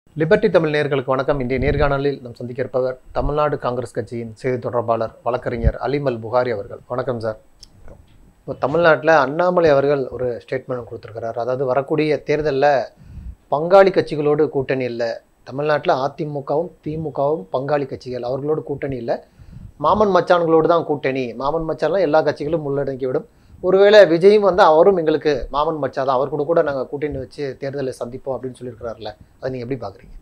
Liberty Tamil நேயர்களுக்கு வணக்கம். இன்றைய நேர்காணலில் நாம் சந்திக்க இருப்பவர் தமிழ்நாடு காங்கிரஸ் கட்சியின் செய்தி தொடர்பாளர் வழக்கறிஞர் அலீம் அல் புகாரி அவர்கள். வணக்கம் சார். இப்போ தமிழ்நாட்டில் அண்ணாமலை அவர்கள் ஒரு ஸ்டேட்மெண்ட் கொடுத்துருக்கிறார். அதாவது வரக்கூடிய தேர்தலில் பங்காளி கட்சிகளோடு கூட்டணி இல்லை, தமிழ்நாட்டில் அதிமுகவும் திமுகவும் பங்காளி கட்சிகள், அவர்களோடு கூட்டணி இல்லை, மாமன் மச்சான்களோடு தான் கூட்டணி. மாமன் மச்சான்லாம் எல்லா கட்சிகளும் உள்ளடங்கிவிடும். ஒருவேளை விஜயும் வந்து அவரும் எங்களுக்கு மாமன் மச்சா தான், அவர் கூட நாங்கள் கூட்டணி வச்சு தேர்தலை சந்திப்போம் அப்படின்னு சொல்லியிருக்கிறார்ல, அதை நீங்கள் எப்படி பார்க்குறீங்க?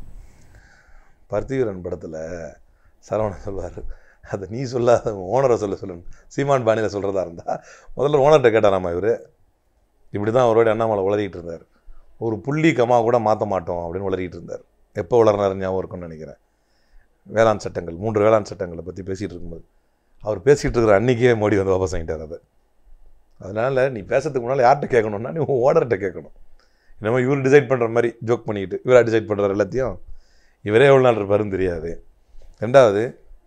பர்த்திவீரன் படத்தில் சரவணன் சொல்வார், அதை நீ சொல்லாத ஓனரை சொல்லணும். சீமான் பாணியில் சொல்கிறதா இருந்தால் முதல்ல ஓனர்கிட்ட கேட்டாராமா இவர். இப்படி தான் அவரோட அண்ணாமலை உளறிக்கிட்டு இருந்தார். ஒரு புள்ளி கமா கூட மாற்ற மாட்டோம் அப்படின்னு உளறிக்கிட்டு இருந்தார். எப்போ உளறினார் ஞாபகம் இருக்கும்னு நினைக்கிறேன். வேளாண் சட்டங்கள் 3 வேளாண் சட்டங்களை பற்றி பேசிகிட்டு இருக்கும்போது அவர் பேசிகிட்டு இருக்கிற அன்றைக்கே மோடி வந்து வாபஸ் வாங்கிட்டார் அதை. அதனால் நீ பேசுறதுக்கு முன்னால் யார்கிட்ட கேட்கணும்னா நீ ஓனர்கிட்ட கேட்கணும். என்னமோ இவர் டிசைட் பண்ணுற மாதிரி ஜோக் பண்ணிக்கிட்டு இவராக டிசைட் பண்ணுறாரு எல்லாத்தையும். இவரே எவ்வளோ நாள் இருப்பாருன்னு தெரியாது. ரெண்டாவது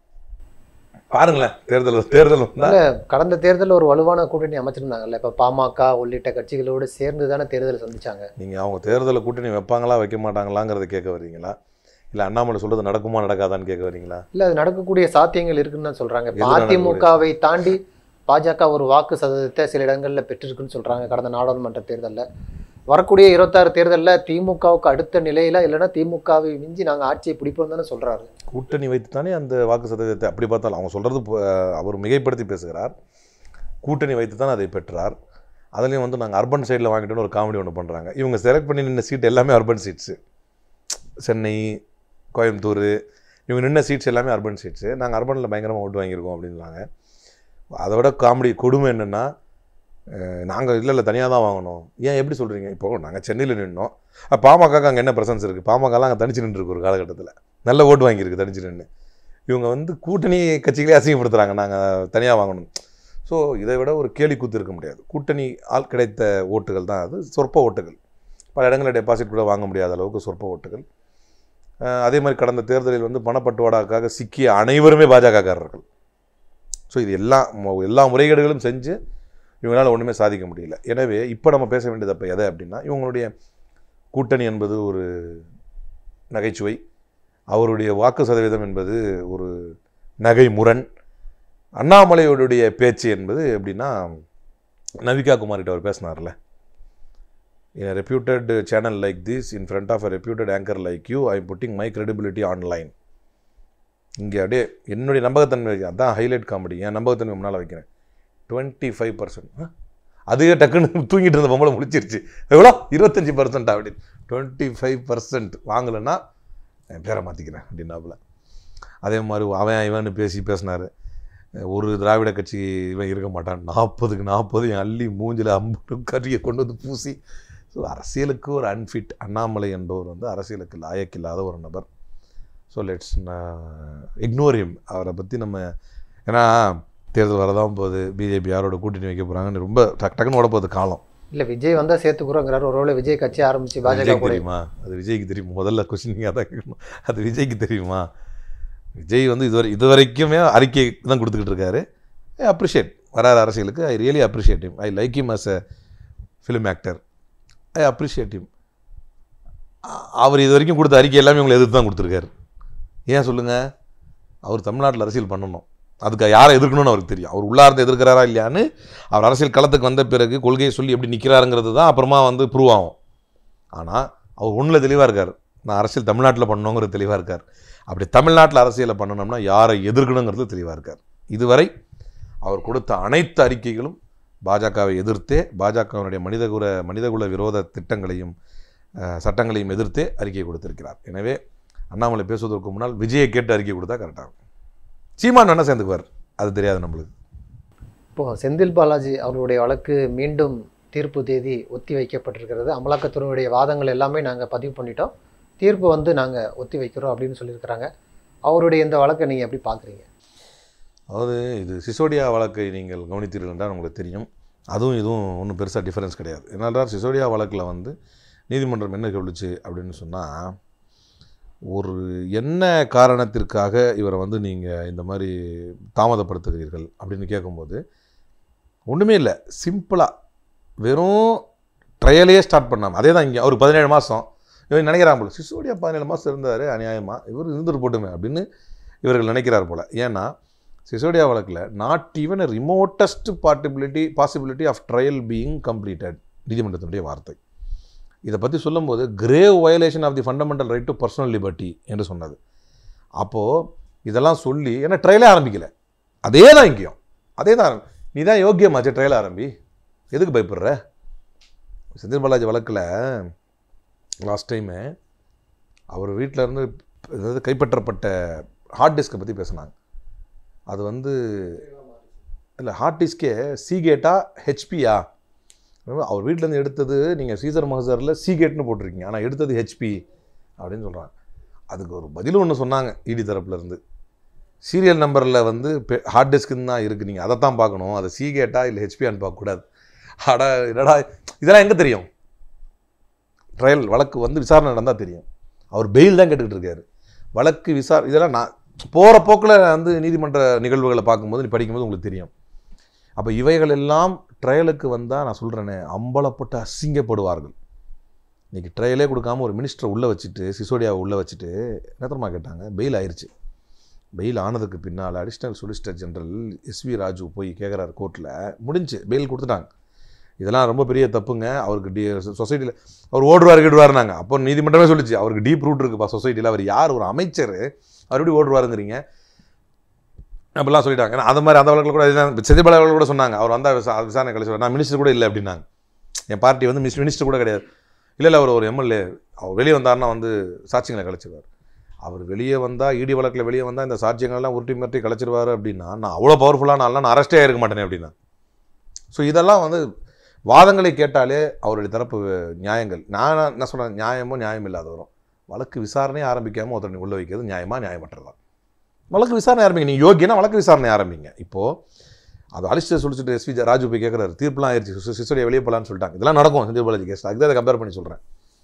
பாருங்களேன், தேர்தல் கடந்த தேர்தலில் ஒரு வலுவான கூட்டணி அமைச்சிருந்தாங்கல்ல. இப்போ பாமக உள்ளிட்ட கட்சிகளோடு சேர்ந்து தானே தேர்தலை சந்திச்சாங்க. நீங்கள் அவங்க தேர்தலில் கூட்டணி வைப்பாங்களா வைக்க மாட்டாங்களாங்கிறத கேட்க வர்றீங்களா, இல்லை அண்ணாமலை சொல்கிறது நடக்குமா நடக்காதான்னு கேட்க வரீங்களா? இல்லை, அது நடக்கக்கூடிய சாத்தியங்கள் இருக்குன்னு தான் சொல்கிறாங்க. அதிமுகவை தாண்டி பாஜக ஒரு வாக்கு சதவீதத்தை சில இடங்களில் பெற்றிருக்குன்னு சொல்கிறாங்க. கடந்த நாடாளுமன்ற தேர்தலில் வரக்கூடிய 26 தேர்தலில் திமுகவுக்கு அடுத்த நிலையில், இல்லைன்னா திமுகவை மிஞ்சி நாங்கள் ஆட்சியை பிடிப்போம் தானே சொல்கிறாரு. கூட்டணி வைத்து தானே அந்த வாக்கு சதவீதத்தை, அப்படி பார்த்தாலும் அவங்க சொல்கிறது அவர் மிகைப்படுத்தி பேசுகிறார். கூட்டணி வைத்து தான் அதை பெற்றார். அதுலேயும் வந்து நாங்கள் அர்பன் சைடில் வாங்கிட்டோன்னு ஒரு காமெடி ஒன்று பண்ணுறாங்க. இவங்க செலக்ட் பண்ணி நின்ன சீட் எல்லாமே அர்பன் சீட்ஸு. சென்னை, கோயம்புத்தூர், இவங்க நின்ன சீட்ஸ் எல்லாமே அர்பன் சீட்ஸு. நாங்கள் அர்பனில் பயங்கரமாக ஓட்டு வாங்கியிருக்கோம் அப்படின்வாங்க. அதை விட காமெடி கொடுமை என்னென்னா, நாங்கள் இல்லை தனியாக தான் வாங்கணும். ஏன் எப்படி சொல்கிறீங்க? இப்போது நாங்கள் சென்னையில் நின்னோம், பாமகக்கு அங்கே என்ன பிரசன்ஸ் இருக்குது? பாமகலாம் அங்கே தனிச்சு நின்றுருக்கு ஒரு காலகட்டத்தில், நல்ல ஓட்டு வாங்கியிருக்கு தனிச்சு நின்று. இவங்க வந்து கூட்டணி கட்சிகளே அசிங்கப்படுத்துகிறாங்க நாங்கள் தனியாக வாங்கணும். ஸோ இதை விட ஒரு கேலி கூத்து இருக்க முடியாது. கூட்டணி ஆள் கிடைத்த ஓட்டுகள் தான் அது, சொற்ப ஓட்டுகள். பல இடங்களில் டெபாசிட் கூட வாங்க முடியாத அளவுக்கு சொற்ப ஓட்டுகள். அதே மாதிரி கடந்த தேர்தலில் வந்து பணப்பட்டுவாடாக்காக சிக்கிய அனைவருமே பாஜகக்காரர்கள். ஸோ இது எல்லா முறைகேடுகளும் செஞ்சு இவங்களால் ஒன்றுமே சாதிக்க முடியல. எனவே இப்போ நம்ம பேச வேண்டியது அப்போ எதை அப்படின்னா, இவங்களுடைய கூட்டணி என்பது ஒரு நகைச்சுவை, அவருடைய வாக்கு சதவீதம் என்பது ஒரு நகை முரண். அண்ணாமலையோடைய பேச்சு என்பது எப்படின்னா, நவிகா குமார்கிட்ட அவர் பேசினார்ல, in a reputed channel like this, in front of a reputed anchor like you, I am putting my credibility online. இங்கே அப்படியே என்னுடைய நம்பகத்தன்மை அதான் ஹைலைட் காமெடி. என் நம்பகத்தன்மை முன்னால் வைக்கிறேன். 25%. அதுவே டக்குன்னு தூங்கிட்டு இருந்த பொம்பளை முடிச்சிருச்சு. எவ்வளோ? 25% அப்படின்னு. 25% வாங்கலைன்னா என் பேரை மாற்றிக்கிறேன் அப்படின்னாப்புல. அதே மாதிரி அவன் இவன்னு பேசினார். ஒரு திராவிட கட்சி இவன் இருக்க மாட்டான், 40க்கு 40 என் அள்ளி மூஞ்சில் 50 கறியை கொண்டு வந்து பூசி. ஸோ அரசியலுக்கு ஒரு அன்ஃபிட் அண்ணாமலை என்பவர் வந்து அரசியலுக்கு லாயக்கில்லாத ஒரு நபர். So let's ignore him. அவரை பற்றி நம்ம, ஏன்னா தேர்தல் வரதான் போகுது, பிஜேபி யாரோட கூட்டணி வைக்க போகிறாங்கன்னு ரொம்ப டக்குன்னு ஓட போகுது காலம். இல்லை, விஜய் வந்தால் சேர்த்துக்குறோங்கிறார். ஒருவேளை விஜய் கட்சி ஆரம்பிச்சு பாஜக தெரியுமா? அது விஜய்க்கு தெரியுமா? முதல்ல கொஸ்டினிங்காக தான் கேட்கணும். அது விஜய்க்கு தெரியுமா? விஜய் வந்து இதுவரைக்குமே அறிக்கை தான் கொடுத்துக்கிட்டு இருக்காரு. ஐ அப்ரிஷியேட் வராது அரசியலுக்கு. I really appreciate him. I like him as a film actor. I appreciate him. அவர் இது வரைக்கும் கொடுத்த அறிக்கை எல்லாமே உங்களை எதிர்த்து தான் கொடுத்துருக்காரு. ஏன் சொல்லுங்கள்? அவர் தமிழ்நாட்டில் அரசியல் பண்ணணும், அதுக்கு யாரை எதிர்க்கணும்னு அவருக்கு தெரியும். அவர் உள்ளார்ந்து எதிர்க்கிறாரா இல்லையான்னு அவர் அரசியல் களத்துக்கு வந்த பிறகு கொள்கையை சொல்லி எப்படி நிற்கிறாருங்கிறது தான் அப்புறமா வந்து ப்ரூவ் ஆகும். ஆனால் அவர் ஒன்றில் தெளிவாக இருக்கார், நான் அரசியல் தமிழ்நாட்டில் பண்ணணுங்கிறது தெளிவாக இருக்கார். அப்படி தமிழ்நாட்டில் அரசியலை பண்ணணும்னா யாரை எதிர்க்கணுங்கிறது தெளிவாக இருக்கார். இதுவரை அவர் கொடுத்த அனைத்து அறிக்கைகளும் பாஜகவை எதிர்த்தே, பாஜகவினுடைய மனிதகுல விரோத திட்டங்களையும் சட்டங்களையும் எதிர்த்தே அறிக்கை கொடுத்திருக்கிறார். எனவே அண்ணாமலை பேசுவதற்கு முன்னால் விஜயை கேட்டு அறிக்கை கொடுத்தா கரெக்டாக இருக்கும். சீமான் வேணால் சேர்ந்துக்குவார், அது தெரியாது நம்மளுக்கு. இப்போது செந்தில் பாலாஜி அவருடைய வழக்கு மீண்டும் தீர்ப்பு தேதி ஒத்தி வைக்கப்பட்டிருக்கிறது. அமலாக்கத்துறையுடைய வாதங்கள் எல்லாமே நாங்கள் பதிவு பண்ணிட்டோம், தீர்ப்பு வந்து நாங்கள் ஒத்தி வைக்கிறோம் அப்படின்னு சொல்லியிருக்கிறாங்க. அவருடைய இந்த வழக்கை நீங்கள் எப்படி பார்க்குறீங்க? அதாவது இது சிசோடியா வழக்கை நீங்கள் கவனித்தீர்கள் என்றால் உங்களுக்கு தெரியும். அதுவும் இதுவும் ஒன்றும் பெருசாக டிஃப்ரென்ஸ் கிடையாது. என்னென்றால் சிசோடியா வழக்கில் வந்து நீதிமன்றம் என்ன சொல்லுச்சு அப்படின்னு சொன்னால், ஒரு என்ன காரணத்திற்காக இவரை வந்து நீங்கள் இந்த மாதிரி தாமதப்படுத்துகிறீர்கள் அப்படின்னு கேட்கும்போது ஒன்றுமே இல்லை, சிம்பிளாக வெறும் ட்ரையலையே ஸ்டார்ட் பண்ணாமல். அதே தான் இங்கே அவருக்கு 17 மாதம், இவன் நினைக்கிறான் போல, சிசோடியா 17 மாதம் இருந்தார் அநியாயமாக, இவர் இருந்துட்டு போட்டுமே அப்படின்னு இவர்கள் நினைக்கிறார் போல். ஏன்னா சிசோடியா வழக்கில் not even a remotest possibility of trial being completed, நீதிமன்றத்தினுடைய வார்த்தை. இதை பற்றி சொல்லும்போது grave violation of the fundamental right to personal liberty என்று சொன்னது. அப்போது இதெல்லாம் சொல்லி, ஏன்னா ட்ரையலே ஆரம்பிக்கலை, அதே தான் இங்கேயும் அதே தான். நீ தான் யோக்கியமாச்சு, ட்ரையல் ஆரம்பி, எதுக்கு பயப்படுற? செந்தில் பாலாஜி வழக்கில் லாஸ்ட் டைமு அவர் வீட்டில் இருந்து அதாவது கைப்பற்றப்பட்ட ஹார்ட் டிஸ்கை பற்றி பேசினாங்க. அது வந்து இல்லை, ஹார்ட் டிஸ்கே சீகேட்டா ஹெச்பியா? அவர் வீட்டிலேருந்து எடுத்தது நீங்கள் சீசர் மகசரில் சீகேட்னு போட்டிருக்கீங்க, ஆனால் எடுத்தது ஹெச்பி அப்படின்னு சொல்கிறாங்க. அதுக்கு ஒரு பதில் ஒன்று சொன்னாங்க இடி தரப்புலேருந்து. சீரியல் நம்பரில் வந்து ஹார்ட் டிஸ்க்குன்னு தான் இருக்குது, நீங்கள் அதை தான் பார்க்கணும், அதை சீகேட்டா இல்லை ஹெச்பியான்னு பார்க்கக்கூடாது. அடா என்னடா இதெல்லாம் எங்கே தெரியும்? ட்ரையல் வழக்கு வந்து விசாரணை நடந்தால் தெரியும். அவர் பெயில் தான் கேட்டுக்கிட்டு இருக்காரு. வழக்கு இதெல்லாம் நான் போகிற போக்கில் வந்து நீதிமன்ற நிகழ்வுகளை பார்க்கும்போது நீ படிக்கும்போது உங்களுக்கு தெரியும். அப்போ இவைகள் எல்லாம் ட்ரையலுக்கு வந்தால் நான் சொல்கிறேனே அம்பலப்பட்டு அசிங்கப்படுவார்கள். இன்றைக்கி ட்ரையலே கொடுக்காமல் ஒரு மினிஸ்டரை உள்ளே வச்சுட்டு, சிசோடியாவை உள்ளே வச்சுட்டு என்னத்தரமாக கேட்டாங்க, பெயில் ஆயிடுச்சு. பெயில் ஆனதுக்கு பின்னால் additional solicitor general SV Raju போய் கேட்குறாரு கோர்ட்டில், முடிஞ்சு பெயில் கொடுத்துட்டாங்க. இதெல்லாம் ரொம்ப பெரிய தப்புங்க, அவருக்கு சொசைட்டியில் அவர் ஓடுவாருனாங்க. அப்போ நீதிமன்றமே சொல்லிச்சு அவருக்கு டீப் ரூட் இருக்குப்பா சொசைட்டியில், அவர் யார் ஒரு அமைச்சர், அவர் எப்படி ஓடுவாருங்கிறீங்க அப்படிலாம் சொல்லிட்டாங்க. ஏன்னா அது மாதிரி அந்த வழக்கில் கூட செந்தில் பாலாஜி கூட சொன்னாங்க, அவர் வந்தால் விசாரணை கழிச்சு, நான் மினிஸ்டர் கூட இல்லை அப்படின்னாங்க. என் பார்ட்டி வந்து மினிஸ்டர் கூட கிடையாது. இல்லை அவர் ஒரு எம்எல்ஏ, அவர் வெளியே வந்தார்னா வந்து சாட்சியங்களை கழிச்சிருவார். அவர் வெளியே வந்தால் இடி வழக்கில் வெளியே வந்தால் இந்த சாட்சியங்கள்லாம் உருட்டி மிரட்டி கழிச்சிருவார் அப்படின்னா, நான் அவ்வளோ பவர்ஃபுல்லான ஆள்லாம் நான் அரெஸ்டே ஆகிருக்க மாட்டேனே அப்படின்னா. ஸோ இதெல்லாம் வந்து வாதங்களை கேட்டாலே அவருடைய தரப்பு நியாயங்கள். நான் என்ன சொல்கிறேன், நியாயமோ நியாயம் இல்லாத வரும். வழக்கு விசாரணையை ஆரம்பிக்காமல் ஒருத்தர் உள்ள வைக்கிறது நியாயமாக நியாயமற்றதா? வழக்கு விசாரணை ஆரம்பிங்க, நீங்கள் யோகியனா வழக்கு விசாரணை ஆரம்பிங்க. இப்போது அது அலிஸ்டர் சொல்லிச்சுட்டு எஸ்வி ராஜு போய் கேட்குறாரு, தீர்ப்புலாம் ஆயிடுச்சு, சிசோடியா வெளியே போகலான்னு சொல்லிட்டாங்க. இதெல்லாம் நடக்கும் செந்தில் பாலாஜி கேஸ், அதுக்கு அதை கம்பேர் பண்ணி சொல்கிறேன்.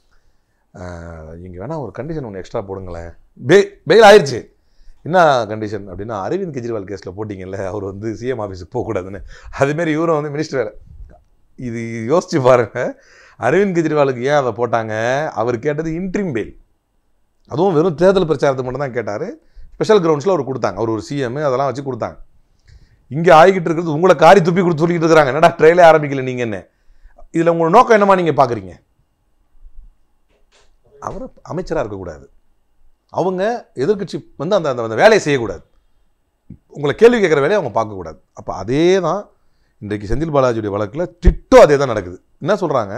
இங்கே வேணால் ஒரு கண்டிஷன் ஒன்று எக்ஸ்ட்ரா போடுங்களேன், பெயில் ஆயிடுச்சு, என்ன கண்டிஷன் அப்படின்னா, அரவிந்த் கெஜ்ரிவால் கேஸில் போட்டிங்கல்ல, அவர் வந்து சிஎம் ஆஃபீஸுக்கு போகக்கூடாதுன்னு, அதுமாரி இவரும் வந்து மினிஸ்டர் வேலை. இது யோசிச்சு பாருங்கள், அரவிந்த் கெஜ்ரிவாலுக்கு ஏன் அதை போட்டாங்க? அவர் கேட்டது இன்ட்ரீம் பெயில், அதுவும் வெறும் தேர்தல் பிரச்சாரத்துக்கு மட்டும் தான் கேட்டார். ஸ்பெஷல் கிரவுண்ட்ஸில் அவர் கொடுத்தாங்க, அவர் ஒரு சிஎம் அதெல்லாம் வச்சு கொடுத்தாங்க. இங்கே ஆகிக்கிட்டு இருக்கிறது உங்களை காரி துப்பி கொடுத்து சொல்லிக்கிட்டு இருக்கிறாங்க, என்னடா ட்ரையலே ஆரம்பிக்கல நீங்கள் என்ன, இதில் உங்களோட நோக்கம் என்னமா நீங்கள் பார்க்குறீங்க? அவர் அமைச்சராக இருக்கக்கூடாது, அவங்க எதிர்கட்சி வந்து அந்த அந்த வேலையை செய்யக்கூடாது, உங்களை கேள்வி கேட்குற வேலையை அவங்க பார்க்கக்கூடாது. அப்போ அதே தான் இன்றைக்கு செந்தில் பாலாஜியுடைய வழக்கில் டிட்டோ அதே தான் நடக்குது. என்ன சொல்கிறாங்க,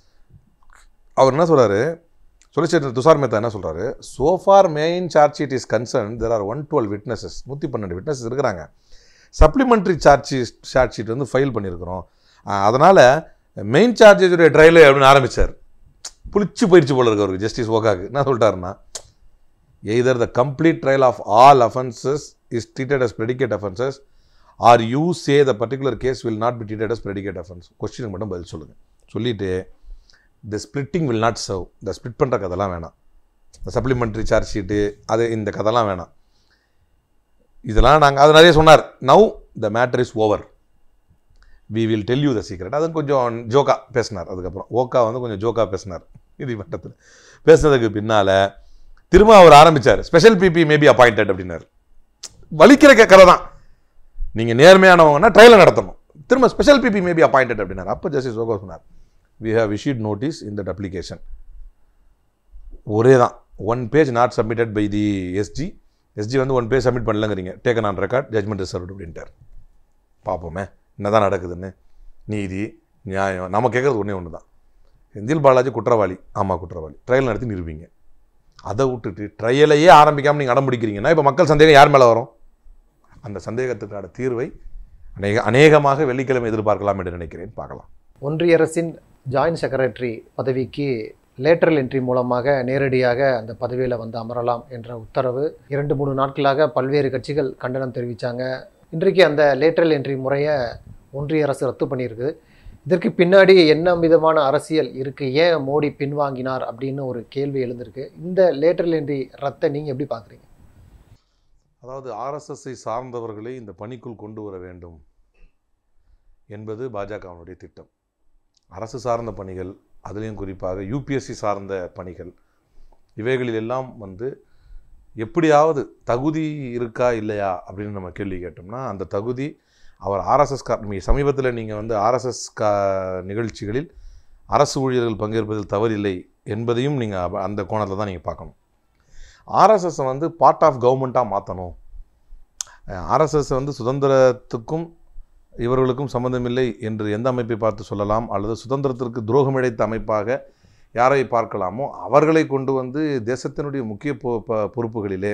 அவர் என்ன சொல்கிறாரு, சொலிசிட்டர் துஷார் மேத்தா என்ன சொல்கிறாரு, so far main charge sheet is concern there are 112 witnesses, 112 witnesses இருக்கிறாங்க. சப்ளிமெண்ட்ரி சார்ஜ் ஷீட் வந்து ஃபைல் பண்ணியிருக்கிறோம், அதனால் மெயின் சார்ஜஸுடைய ட்ரையல் அப்படின்னு ஆரம்பித்தார். புளிச்சு போயிடுச்சு போல இருக்கு அவருக்கு ஜஸ்டிஸ் ஓகாக்கு. என்ன சொல்லிட்டாருன்னா, either the complete trial of all offences is treated as predicate offences or you say the particular case will not be treated as predicate offence. கொஸ்டினுக்கு மட்டும் பதில் சொல்லுங்கள். சொல்லிவிட்டு the splitting will not serve, இந்த split பண்ணுற கதெல்லாம் வேணாம், இந்த சப்ளிமெண்ட்ரி சார்ஜ் ஷீட்டு அது இந்த கதெல்லாம் வேணாம், இதெல்லாம் நாங்கள் அது நிறைய சொன்னார். Now the matter is over, we will tell you the secret. அது கொஞ்சம் ஜோக்கா பேசினார். அதுக்கப்புறம் ஓகா வந்து கொஞ்சம் ஜோக்கா பேசினார் நீதிமன்றத்தில். பேசுனதுக்கு பின்னால் திரும்ப அவர் ஆரம்பித்தார், ஸ்பெஷல் பிபி மேபி அப்பாயிண்டட் அப்படின்னாரு. வலிக்கிற கதை தான், நீங்கள் நேர்மையானவங்கன்னா ட்ரையலை நடத்தணும், திரும்ப ஸ்பெஷல் பிபி மேபி அப்பாயிண்டட் அப்படின்னாரு. அப்போ ஜஸ்டிஸ் ஓகா சொன்னார், we have issued notice in that application. ஒரே தான், 1 page not submitted by the SG வந்து 1 page சப்மிட் பண்ணலங்கிறீங்க, taken on record, judgment reserved அப்படின்ட்டார். பார்ப்போமே என்ன தான் நடக்குதுன்னு. நீதி நியாயம் நம்ம கேட்குறது ஒன்று தான், செந்தில் பாலாஜி குற்றவாளி, ஆமாம் குற்றவாளி, ட்ரையல் நடத்தி நிரூபிங்க. அதை விட்டுட்டு ட்ரையலையே ஆரம்பிக்காமல் நீங்கள் அடம் பிடிக்கிறீங்கன்னா இப்போ மக்கள் சந்தேகம் யார் மேலே வரும்? அந்த சந்தேகத்துக்கான தீர்வை அநேகமாக வெள்ளிக்கிழமை எதிர்பார்க்கலாம் என்று நினைக்கிறேன். பார்க்கலாம். ஒன்றிய அரசின் ஜாயின்ட் செக்ரட்டரி பதவிக்கு லேட்டரல் என்ட்ரி மூலமாக நேரடியாக அந்த பதவியில் வந்து அமரலாம் என்ற உத்தரவு 2-3 நாட்களாக பல்வேறு கட்சிகள் கண்டனம் தெரிவித்தாங்க. இன்றைக்கு அந்த லேட்டரல் என்ட்ரி முறையை ஒன்றிய அரசு ரத்து பண்ணியிருக்கு. இதற்கு பின்னாடி என்ன விதமான அரசியல் இருக்குது, ஏன் மோடி பின்வாங்கினார் அப்படின்னு ஒரு கேள்வி எழுந்திருக்கு. இந்த லேட்டரல் என்ட்ரி ரத்தை நீங்கள் எப்படி பார்க்குறீங்க? அதாவது ஆர்எஸ்எஸ்ஐ சார்ந்தவர்களை இந்த பணிக்குள் கொண்டு வர வேண்டும் என்பது பாஜகவினுடைய திட்டம். அரசு சார்ந்த பணிகள், அதுலேயும் குறிப்பாக யூபிஎஸ்சி சார்ந்த பணிகள், இவைகளில் எல்லாம் வந்து எப்படியாவது தகுதி இருக்கா இல்லையா அப்படின்னு நம்ம கேள்வி கேட்டோம்னா, அந்த தகுதி அவர் ஆர்எஸ்எஸ் சமீபத்தில் நீங்கள் வந்து ஆர்எஸ்எஸ் நிகழ்ச்சிகளில் அரசு ஊழியர்கள் பங்கேற்பதில் தவறில்லை என்பதையும் நீங்கள் அந்த கோணத்தில் தான் நீங்கள் பார்க்கணும். ஆர்எஸ்எஸ்ஸை வந்து பார்ட் ஆஃப் கவர்மெண்ட்டாக மாற்றணும். ஆர்எஸ்எஸ் வந்து சுதந்திரத்துக்கும் இவர்களுக்கும் சம்பந்தமில்லை என்று எந்த அமைப்பை பார்த்து சொல்லலாம், அல்லது சுதந்திரத்திற்கு துரோகம் இழைத்த அமைப்பாக யாரை பார்க்கலாமோ அவர்களை கொண்டு வந்து தேசத்தினுடைய முக்கிய பொறுப்புகளிலே,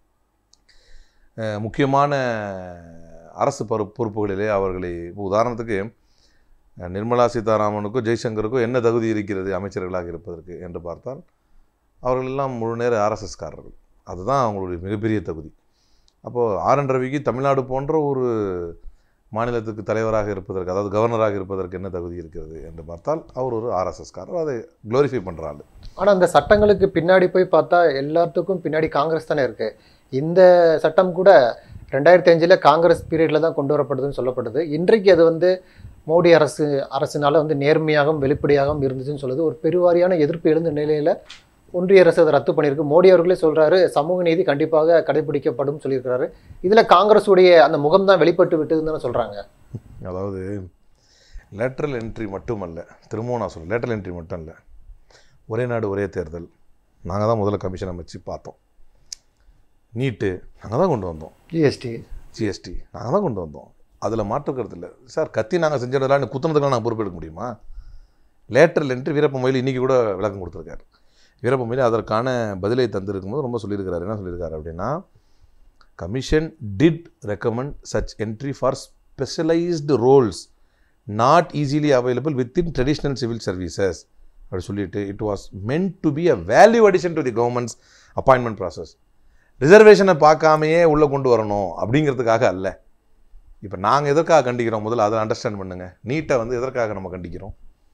முக்கியமான அரசு பொறுப்புகளிலே அவர்களை, உதாரணத்துக்கு நிர்மலா சீதாராமனுக்கோ ஜெய்சங்கருக்கோ என்ன தகுதி இருக்கிறது அமைச்சர்களாக இருப்பதற்கு என்று பார்த்தால் அவர்கள் எல்லாம் முழு நேர ஆர்எஸ்எஸ்காரர்கள். அதுதான் அவங்களுடைய மிகப்பெரிய தகுதி. அப்போது ஆர்.என். ரவிக்கு தமிழ்நாடு போன்ற ஒரு மாநிலத்துக்கு தலைவராக இருப்பதற்கு, அதாவது கவர்னராக இருப்பதற்கு என்ன தகுதி இருக்கிறது என்று பார்த்தால் அவர் ஒரு ஆர்எஸ்எஸ்காரர், அதை க்ளோரிஃபை பண்ணுறாள். ஆனால் அந்த சட்டங்களுக்கு பின்னாடி போய் பார்த்தா எல்லாத்துக்கும் பின்னாடி காங்கிரஸ் தானே இருக்குது. இந்த சட்டம் கூட 2005 காங்கிரஸ் பீரியடில் தான் கொண்டு வரப்படுதுன்னு சொல்லப்படுது. இன்றைக்கு அது வந்து மோடி அரசினால் வந்து நேர்மையாகவும் வெளிப்படையாகவும் இருந்துச்சுன்னு சொல்லுது. ஒரு பெருவாரியான எதிர்ப்பு எழுந்த நிலையில் ஒன்றிய அரசு அதை ரத்து பண்ணியிருக்கு. மோடி அவர்களே சொல்கிறாரு சமூக நீதி கண்டிப்பாக கடைபிடிக்கப்படும் சொல்லியிருக்கிறாரு. இதில் காங்கிரஸுடைய அந்த முகம் தான் வெளிப்பட்டு விட்டதுன்னு தானே சொல்கிறாங்க. அதாவது லேட்ரல் என்ட்ரி மட்டுமல்ல, திரும்பவும் நான் சொல்கிறேன், லேட்ரல் என்ட்ரி மட்டும் இல்லை, ஒரே நாடு ஒரே தேர்தல் நாங்கள் தான் முதல்ல கமிஷன் அமைச்சு பார்த்தோம். நீட்டு நாங்கள் தான் கொண்டு வந்தோம். ஜிஎஸ்டி நாங்கள் தான் கொண்டு வந்தோம். அதில் மாற்றுக்கிறது இல்லை சார். கத்தி நாங்கள் செஞ்சிடலான்னு குத்துனதுக்கெல்லாம் நாங்கள் பொறுப்பெடுக்க முடியுமா? லேட்ரல் என்ட்ரி வீரப்ப மொய்லி இன்றைக்கி கூட விளக்கம் கொடுத்துருக்காரு. வீரப்ப மொய்லி அதற்கான பதிலை தந்திருக்கும்போது ரொம்ப சொல்லியிருக்கிறார். என்ன சொல்லியிருக்காரு அப்படின்னா, commission did recommend such entry for specialised roles not easily available within traditional civil services அப்படி சொல்லிட்டு, it was meant to be a value addition to the government's appointment process. ரிசர்வேஷனை பார்க்காமையே உள்ளே கொண்டு வரணும் அப்படிங்கிறதுக்காக அல்ல. இப்போ நாங்கள் எதற்காக கண்டிக்கிறோம், முதல்ல அதை அண்டர்ஸ்டாண்ட் பண்ணுங்கள். நீட்டை வந்து எதற்காக நம்ம கண்டிக்கிறோம்?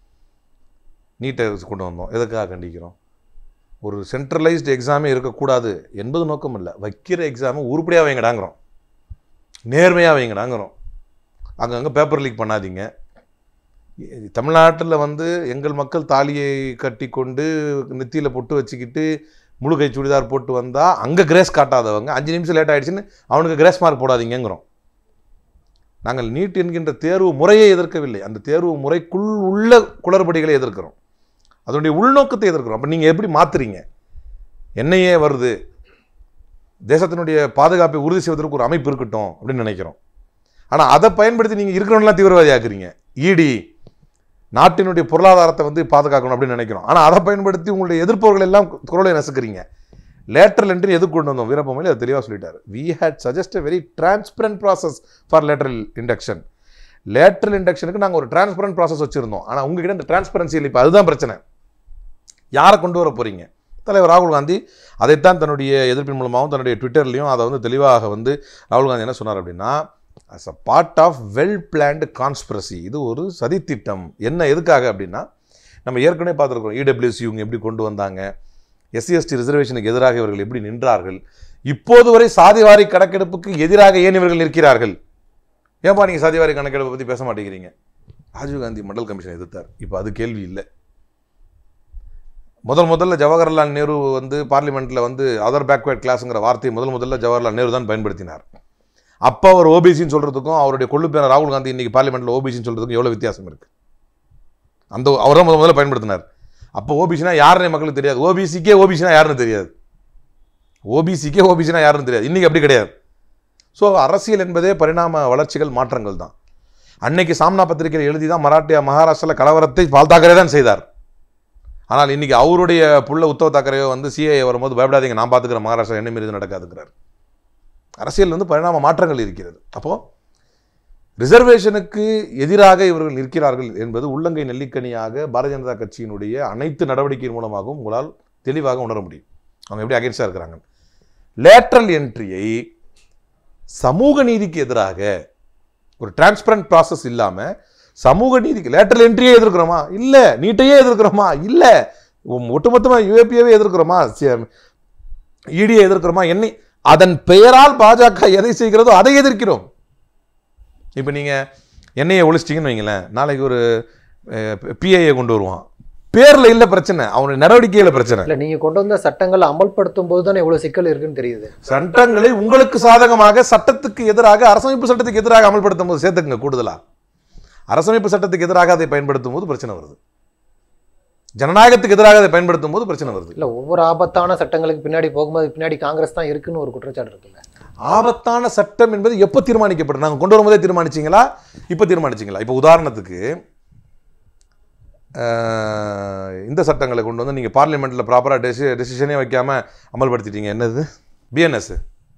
நீட்டை கொண்டு வந்தோம், எதற்காக கண்டிக்கிறோம்? ஒரு சென்ட்ரலைஸ்டு எக்ஸாமே இருக்கக்கூடாது என்பது நோக்கம் இல்லை. வைக்கிற எக்ஸாமை உருப்படியாக வைங்கடாங்கிறோம், நேர்மையாக வைங்கடாங்கிறோம். அங்கங்கே பேப்பர் லீக் பண்ணாதீங்க. தமிழ்நாட்டில் வந்து எங்கள் மக்கள் தாலியை கட்டி கொண்டு நெத்தியில் பொட்டு வச்சுக்கிட்டு முழு கை சுடிதார் போட்டு வந்தால் அங்கே கிரேஸ் காட்டாதவங்க 5 நிமிஷம் லேட் ஆகிடுச்சுன்னு அவனுக்கு கிரேஸ் மார்க் போடாதீங்கிறோம். நாங்கள் நீட் என்கின்ற தேர்வு முறையை எதிர்க்கவில்லை, அந்த தேர்வு முறைக்குள் உள்ள குளறுபடிகளை எதிர்க்கிறோம், அதனுடைய உள்நோக்கத்தை எதிர்க்கிறோம். அப்போ நீங்கள் எப்படி மாற்றுறீங்க? என்ஐஏ வருது, தேசத்தினுடைய பாதுகாப்பை உறுதி செய்வதற்கு ஒரு அமைப்பு இருக்கட்டும் அப்படின்னு நினைக்கிறோம். ஆனால் அதை பயன்படுத்தி நீங்கள் இருக்கிறவங்களாம் தீவிரவாதி ஆக்குறீங்க. இடி நாட்டினுடைய பொருளாதாரத்தை வந்து பாதுகாக்கணும் அப்படின்னு நினைக்கிறோம். ஆனால் அதை பயன்படுத்தி உங்களுடைய எதிர்ப்பவர்கள் எல்லாம் குரலை நசுக்கிறீங்க. லேட்ரல் என்ட்ரி எதுக்கு கொண்டு வந்தோம்? வீரப்ப மொய்லி அது தெளிவாக சொல்லிட்டார். We had suggest a very transparent process for lateral induction. Lateral இண்டக்ஷனுக்கு நாங்கள் ஒரு டிரான்ஸ்பரண்ட் ப்ராசஸ் வச்சுருந்தோம். ஆனால் உங்ககிட்ட இந்த டிரான்ஸ்பரன்சி இல்லை. இப்போ அதுதான் பிரச்சனை. யாரை கொண்டு வர போகிறீங்க? தலைவர் ராகுல் காந்தி அதைத்தான் தன்னுடைய எதிர்ப்பின் மூலமாகவும் தன்னுடைய ட்விட்டர்லையும் அதை வந்து தெளிவாக வந்து ராகுல் காந்தி என்ன சொன்னார் அப்படின்னா, as a part of well planned conspiracy, இது ஒரு சதித்திட்டம். என்ன எதுக்காக அப்படின்னா, நம்ம ஏற்கனவே பார்த்துருக்கோம் இடபிள்யூசி இவங்க எப்படி கொண்டு வந்தாங்க, எஸ்சி/எஸ்டி ரிசர்வேஷனுக்கு எதிராக இவர்கள் எப்படி நின்றார்கள், இப்போது வரை சாதிவாரி கணக்கெடுப்புக்கு எதிராக ஏன் இவர்கள் நிற்கிறார்கள்? ஏன்பா நீங்கள் சாதிவாரி கணக்கெடுப்பை பற்றி பேச மாட்டேங்கிறீங்க? ராஜீவ்காந்தி மண்டல் கமிஷன் எதிர்த்தார். இப்போ அது கேள்வி இல்லை. முதல்ல ஜவஹர்லால் நேரு வந்து பார்லிமெண்ட்டில் வந்து அதர் பேக்வேர்ட் கிளாஸுங்கிற வார்த்தையை முதல்ல ஜவஹர்லால் நேரு தான் பயன்படுத்தினார். அப்போ அவர் ஓபிசின்னு சொல்கிறதுக்கும் அவருடைய கொள்ளு பேர ராகுல் காந்தி இன்றைக்கி பார்லிமெண்ட்டில் ஓபிசின்னு சொல்கிறதுக்கும் எவ்வளோ வித்தியாசம் இருக்குது? அந்த அவர் தான் முதல்ல பயன்படுத்தினார். அப்போ ஓபிசினா யாருன்னு மக்களுக்கு தெரியாது. ஓபிசிக்கே ஓபிசினா யாருன்னு தெரியாது. இன்றைக்கி அப்படி கிடையாது. ஸோ அரசியல் என்பதே பரிணாம வளர்ச்சிகள், மாற்றங்கள் தான். அன்னைக்கு சாம்னா பத்திரிகையில் எழுதி தான் மகாராஷ்டிராவில் கலவரத்தை பால் தாக்கரே தான் செய்தார். ஆனால் இன்றைக்கி அவருடைய புள்ள உத்தவ் தாக்கரேயோ வந்து சிஏஏ வரும்போது பயப்படாதீங்க, நான் பார்த்துக்கிறேன், மகாராஷ்டிரா என்ன மீது நடக்காதுங்கிறார். அரசியல் வந்து பரிணாம மாற்றங்கள் இருக்கிறது. அப்போது ரிசர்வேஷனுக்கு எதிராக இவர்கள் நிற்கிறார்கள் என்பது உள்ளங்கை நெல்லிக்கனியாக பாரதிய ஜனதா கட்சியினுடைய அனைத்து நடவடிக்கையின் மூலமாகவும் உங்களால் தெளிவாக உணர முடியும். அவங்க எப்படி அகேன்ஸ்டாக இருக்கிறாங்க. லேட்ரல் என்ட்ரியை சமூக நீதிக்கு எதிராக ஒரு டிரான்ஸ்பரண்ட் ப்ராசஸ் இல்லாமல் சமூக நீதிக்கு லேட்ரல் என்ட்ரியே எதிர்க்கிறோமா? இல்லை. நீட்டையே எதிர்க்கிறோமா? இல்லை. ஒட்டுமொத்தமாக யூஏபிஏவே எதிர்க்கிறோமா? இடியை எதிர்க்கிறோமா? அதன் பெயரால் பாஜக எதை செய்கிறதோ அதை எதிர்க்கிறோம். இப்போ நீங்கள் என்ஐஏ ஒழிச்சிட்டிங்கன்னு வைங்களேன், நாளைக்கு ஒரு பிஐஏ கொண்டு வருவான். பேர்ல இல்ல பிரச்சனை, அவனுடைய நடவடிக்கையில பிரச்சனை. இல்ல நீங்க கொண்டு வந்த சட்டங்களை அமல்படுத்தும் போது தானே இவ்வளவு சிக்கல் இருக்குன்னு தெரியுது. சட்டங்களை உங்களுக்கு சாதகமாக, சட்டத்துக்கு எதிராக, அரசமைப்பு சட்டத்துக்கு எதிராக அமல்படுத்தும் போது சேர்த்துக்குங்க. கூடுதலா அரசமைப்பு சட்டத்துக்கு எதிராக அதை பயன்படுத்தும் போது பிரச்சனை வருது, ஜனநாயகத்துக்கு எதிராக அதை பயன்படுத்தும் போது பிரச்சனை வருது. இல்ல ஒவ்வொரு ஆபத்தான சட்டங்களுக்கு பின்னாடி போகும்போது பின்னாடி காங்கிரஸ் தான் இருக்குன்னு ஒரு குற்றச்சாட்டு இருக்குல்ல. ஆபத்தான சட்டம் என்பது எப்போ தீர்மானிக்கப்படும்? நாங்கள் கொண்டு வரும்போதே தீர்மானிச்சிங்களா, இப்போ தீர்மானிச்சிங்களா? இப்போ உதாரணத்துக்கு இந்த சட்டங்களை கொண்டு வந்து நீங்கள் பார்லிமெண்ட்டில் ப்ராப்பராக டெசிஷனே வைக்காமல் அமல்படுத்திட்டீங்க. என்னது பிஎன்எஸ்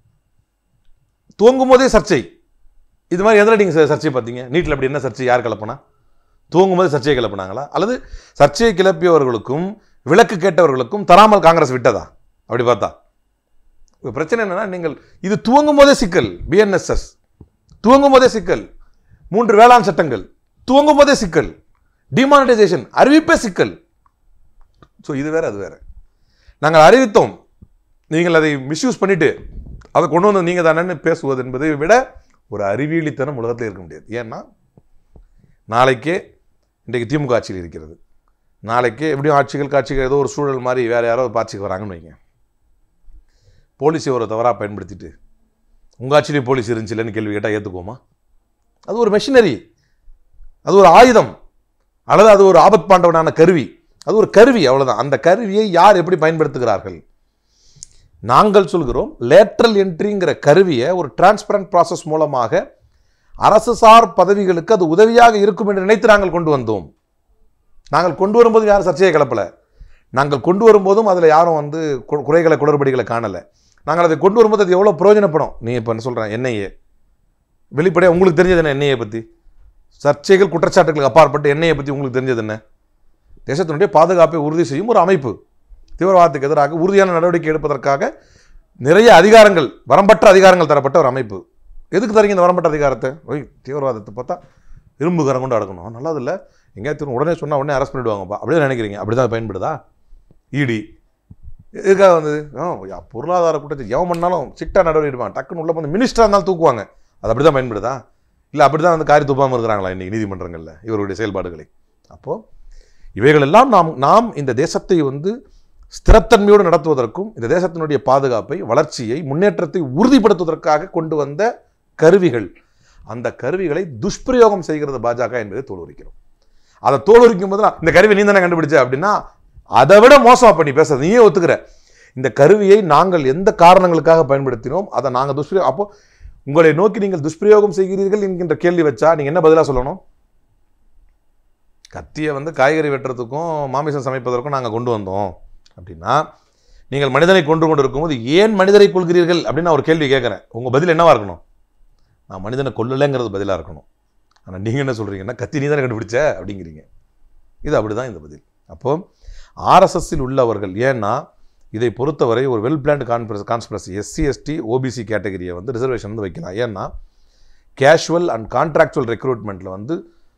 துவங்கும் போதே சர்ச்சை. இது மாதிரி எதில் நீங்கள் சர்ச்சை பார்த்தீங்க? நீட்டில் அப்படி என்ன சர்ச்சை? யார் கிளப்பினா? துவங்கும் போது சர்ச்சையை கிளப்பினாங்களா? அல்லது சர்ச்சையை கிளப்பியவர்களுக்கும் விளக்கு கேட்டவர்களுக்கும் தராமல் காங்கிரஸ் விட்டதா? அப்படி பார்த்தா பிரச்சனை என்னன்னா, நீங்கள் இது துவங்கும் போதே சிக்கல். பிஎன்எஸ்எஸ் துவங்கும் போதே சிக்கல், 3 வேளாண் சட்டங்கள் துவங்கும் போதே சிக்கல், டிமானிட்டைசேஷன் அறிவிப்பே சிக்கல். ஸோ இது வேற அது வேற. நாங்கள் அறிவித்தோம், நீங்கள் அதை மிஸ்யூஸ் பண்ணிட்டு அதை கொண்டு வந்து நீங்கள் தானே பேசுவது என்பதை விட ஒரு அறிவியலித்தனம் உலகத்தில் இருக்க முடியாது. ஏன்னா நாளைக்கே இன்றைக்கு திமுக ஆட்சியில் இருக்கிறது, நாளைக்கு எப்படியும் காட்சிகள் ஏதோ ஒரு சூழல் மாதிரி வேறு யாரோ ஆட்சிக்கு வராங்கன்னு வைங்க. போலீஸை ஒரு தவறாக பயன்படுத்திட்டு உங்கள் ஆட்சியிலே போலீஸ் இருந்துச்சு இல்லைன்னு கேள்வி கேட்டால் ஏற்றுக்குவோமா? அது ஒரு மெஷினரி, அது ஒரு ஆயுதம், அல்லது அது ஒரு ஆபத் பாண்டவனான கருவி. அது ஒரு கருவி, அவ்வளோதான். அந்த கருவியை யார் எப்படி பயன்படுத்துகிறார்கள்? நாங்கள் சொல்கிறோம், லேட்ரல் என்ட்ரிங்கிற கருவியை ஒரு டிரான்ஸ்பரண்ட் ப்ராசஸ் மூலமாக அரசு சார் பதவிகளுக்கு அது உதவியாக இருக்கும் என்று நினைத்து நாங்கள் கொண்டு வந்தோம். நாங்கள் கொண்டு வரும்போது யாரும் சர்ச்சையை கிளப்பலை. நாங்கள் கொண்டு வரும்போதும் அதில் யாரும் குறைகளை குளறுபடிகளை காணலை. நாங்கள் அதை கொண்டு வரும்போது அது எவ்வளோ பிரயோஜனப்படும். நீ இப்போ என்ன சொல்கிறேன், என்ஐஏ வெளிப்படையாக உங்களுக்கு தெரிஞ்சது என்ன? என்ஐஏ பற்றி சர்ச்சைகள் குற்றச்சாட்டுகளுக்கு அப்பாற்பட்டு என்ஐஏ பற்றி உங்களுக்கு தெரிஞ்சது என்ன? தேசத்தினுடைய பாதுகாப்பை உறுதி செய்யும் ஒரு அமைப்பு, தீவிரவாதத்துக்கு எதிராக உறுதியான நடவடிக்கை எடுப்பதற்காக நிறைய அதிகாரங்கள், வரம்பற்ற அதிகாரங்கள் தரப்பட்ட ஒரு அமைப்பு. எதுக்கு தரீங்க இந்த வரம்பற்ற அதிகாரத்தை? தீவிரவாதத்தை பார்த்தா இரும்பு கரம் கொண்டு அடக்கணும், நல்லது இல்லை, எங்கேயாவது உடனே சொன்னால் உடனே அரெஸ்ட் பண்ணிவிடுவாங்கப்பா, அப்படியே நினைக்கிறீங்க. அப்படி தான் பயன்படுதா இடி? எதுக்காக வந்தது? பொருளாதார குற்றத்தை எவன் பண்ணாலும் சிட்டாக நடவடிக்கை எடுப்பாங்க, டக்குன்னு உள்ள வந்து மினிஸ்டராக இருந்தாலும் தூக்குவாங்க. அது அப்படி தான் பயன்படுதா? இல்லை அப்படி தான் காரி துப்பாமல் இருக்கிறாங்களா இன்றைக்கி நீதிமன்றங்களில் இவருடைய செயல்பாடுகளை? அப்போது இவைகளெல்லாம் நாம் இந்த தேசத்தை ஸ்திரத்தன்மையோடு நடத்துவதற்கும் இந்த தேசத்தினுடைய பாதுகாப்பை, வளர்ச்சியை, முன்னேற்றத்தை உறுதிப்படுத்துவதற்காக கொண்டு வந்த கருவிகள். அந்த கருவிகளை துஷ்பிரயோகம் செய்கிறது பாஜக என்பதை தோலுரிக்கிறோம். அதை தோலுரிக்கும் போது இந்த கருவி நீ தானே கண்டுபிடிச்ச அப்படின்னா அதை விட மோசமாக பண்ணி பேசுறது நீயே ஒத்துக்கிற. இந்த கருவியை நாங்கள் எந்த காரணங்களுக்காக பயன்படுத்தினோம், அதை நாங்கள் துஷ்பிரயோகம். அப்போ உங்களை நோக்கி நீங்கள் துஷ்பிரயோகம் செய்கிறீர்கள் என்கின்ற கேள்வி வச்சா நீங்கள் என்ன பதிலாக சொல்லணும்? கத்தியை காய்கறி வெட்டுறதுக்கும் மாமிசம் சமைப்பதற்கும் நாங்கள் கொண்டு வந்தோம் அப்படின்னா, நீங்கள் மனிதனை கொண்டு இருக்கும்போது ஏன் மனிதரை கொள்கிறீர்கள் அப்படின்னு நான் ஒரு கேள்வி கேட்குறேன். உங்கள் பதில் என்னவா இருக்கணும்? நான் மனிதனை கொல்லலைங்கிறது பதிலாக இருக்கணும். ஆனால் நீங்கள் என்ன சொல்கிறீங்கன்னா, கத்தி நீ தானே கண்டுபிடிச்ச அப்படிங்கிறீங்க. இது அப்படி தான் இந்த பதில். அப்போது ஆர்எஸ்எஸ்ஸில் உள்ளவர்கள், ஏன்னா இதை பொறுத்தவரை ஒரு well planned conspiracy, SC ST OBC கேட்டகரியை ரிசர்வேஷன் வைக்கலாம். ஏன்னா கேஷுவல் அண்ட் கான்ட்ராக்சுவல் ரெக்ரூட்மெண்ட்டில்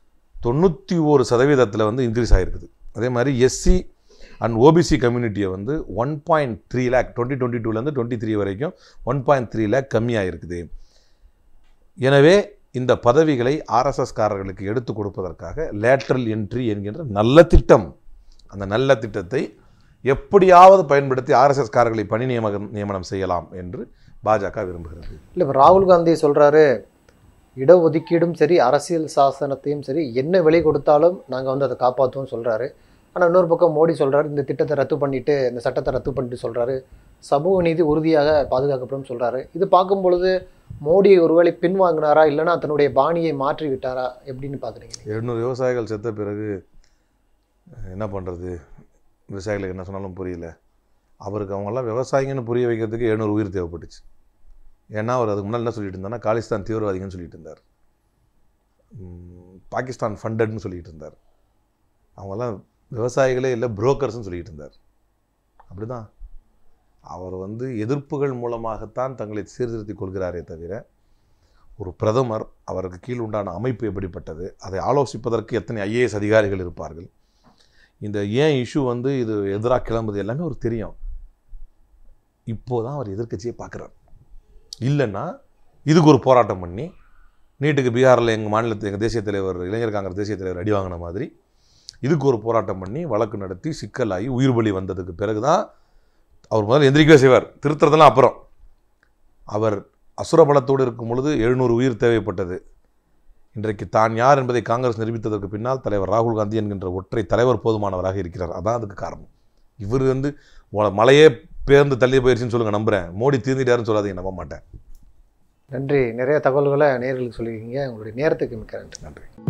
91% இன்க்ரீஸ் ஆகிருக்குது. அதே மாதிரி எஸ்சி அண்ட் ஓபிசி கம்யூனிட்டியை 1.3 lakh 2022 23 வரைக்கும் 1.3 lakh கம்மியாக இருக்குது. எனவே இந்த பதவிகளை ஆர்எஸ்எஸ் காரர்களுக்கு எடுத்து கொடுப்பதற்காக லேட்ரல் என்ட்ரி என்கின்ற நல்ல திட்டம், அந்த நல்ல திட்டத்தை எப்படியாவது பயன்படுத்தி ஆர்எஸ்எஸ் காரர்களை பணி நியமனம் செய்யலாம் என்று பாஜக விரும்புகிறது. இல்லை, இப்போ ராகுல் காந்தி சொல்கிறாரு, இடஒதுக்கீடும் சரி அரசியல் சாசனத்தையும் சரி என்ன விலை கொடுத்தாலும் நாங்கள் அதை காப்பாற்றுவோம் சொல்கிறாரு. ஆனால் இன்னொரு பக்கம் மோடி சொல்கிறாரு, இந்த திட்டத்தை ரத்து பண்ணிவிட்டு, இந்த சட்டத்தை ரத்து பண்ணிட்டு சொல்கிறாரு, சமூக நீதி உறுதியாக பாதுகாக்கப்படும் சொல்கிறாரு. இது பார்க்கும் பொழுது மோடி ஒருவேளை பின்வாங்கினாரா, இல்லைன்னா தன்னுடைய பாணியை மாற்றி விட்டாரா, எப்படின்னு பார்க்குறீங்க? 200 விவசாயிகள் செத்த பிறகு என்ன பண்ணுறது? விவசாயிகளுக்கு என்ன சொன்னாலும் புரியல. அவருக்கு அவங்கெல்லாம் விவசாயிங்கன்னு புரிய வைக்கிறதுக்கு 700 உயிர் தேவைப்பட்டுச்சு. ஏன்னா அவர் அதுக்கு முன்னால் என்ன சொல்லிட்டு இருந்தாருன்னா, காலிஸ்தான் தீவிரவாதிகன்னு சொல்லிட்டு இருந்தார், பாகிஸ்தான் ஃபண்டட்னு சொல்லிட்டு இருந்தார். அவங்கெல்லாம் விவசாயிகளே இல்லை, புரோக்கர்ஸ்ன்னு சொல்லிட்டு இருந்தார். அப்படி தான் அவர் எதிர்ப்புகள் மூலமாகத்தான் தங்களை சீர்திருத்திக் கொள்கிறாரே தவிர, ஒரு பிரதமர், அவருக்கு கீழ் உண்டான அமைப்பு எப்படிப்பட்டது, அதை ஆலோசிப்பதற்கு எத்தனை ஐஏஎஸ் அதிகாரிகள் இருப்பார்கள், இந்த ஏன் இஷ்யூ இது எதிராக கிளம்புது எல்லாமே அவருக்கு தெரியும். இப்போதான் அவர் எதிர்க்கட்சியை பார்க்குறார். இல்லைன்னா இதுக்கு ஒரு போராட்டம் பண்ணி, நீட்டுக்கு பீகாரில் எங்கள் மாநிலத்தில் எங்கள் தேசிய தலைவர், இளைஞர் காங்கிரஸ் தேசிய தலைவர் அடி வாங்கின மாதிரி இதுக்கு ஒரு போராட்டம் பண்ணி வழக்கு நடத்தி சிக்கலாகி உயிர் பலி வந்ததுக்கு பிறகு தான் அவர் முதல்ல எந்திரிக்கவே செய்வார். திருத்துறதெல்லாம் அப்புறம். அவர் அசுர பலத்தோடு இருக்கும் பொழுது 700 உயிர் தேவைப்பட்டது. இன்றைக்கு தான் யார் என்பதை காங்கிரஸ் நிரூபித்ததற்கு பின்னால் தலைவர் ராகுல் காந்தி என்கின்ற ஒற்றை தலைவர் போதுமானவராக இருக்கிறார். அதான் அதுக்கு காரணம். இவர் வந்து மலையே பேர்ந்து தள்ளி போயிடுச்சுன்னு சொல்லுங்கள், நம்புகிறேன். மோடி தீர்ந்துட்டாருன்னு சொல்லாதீங்க, நம்ப மாட்டேன். நன்றி. நிறைய தகவல்களை நேயர்களுக்கு சொல்லியிருக்கீங்க. உங்களுடைய நேரத்துக்கு மிக்க நன்றி. நன்றி.